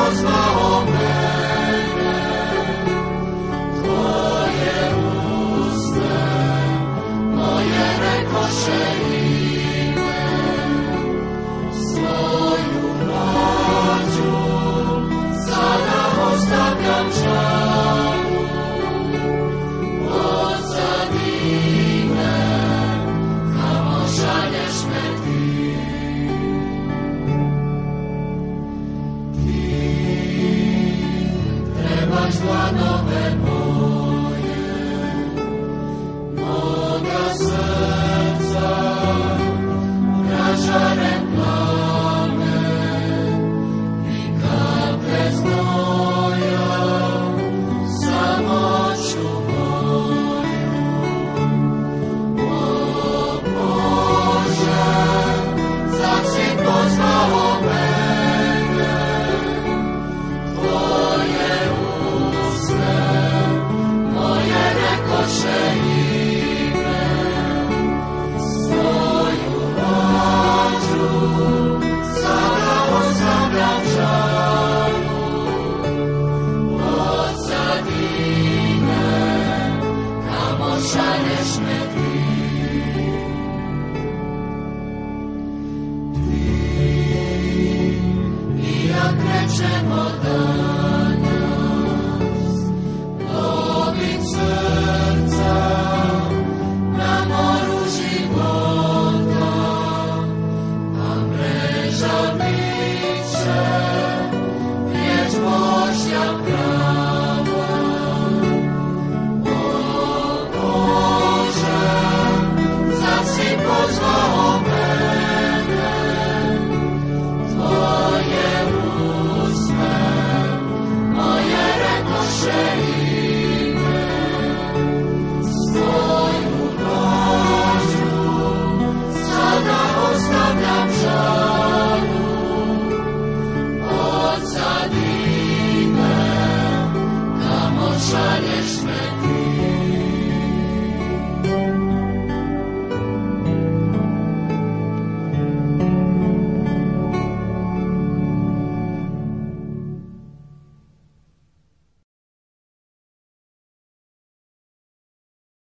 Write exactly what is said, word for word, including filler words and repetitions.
pozvao mene, tvoje usta moje rekoše ime, svoju nađu sada ostavljam žalu, pozadi me, kamo šalješ me ti. Trebaš dlanove moje, moga srca, pražaren plamen i kaplje znoja, samoću moju. O Bože, zar si pozvao mene, tvoje usne moje rekoše ime, svoju nađu sada ostavljam žalu, pozadi me, kamo šalješ me ti. I ja krećemo danas, lovim srca na moru života, a mreža biće riječ Božja prava. O Bože, zar si pozvao mene, tvoje usne moje rekoše ime, svoju nađu sada ostavljam žalu, pozadi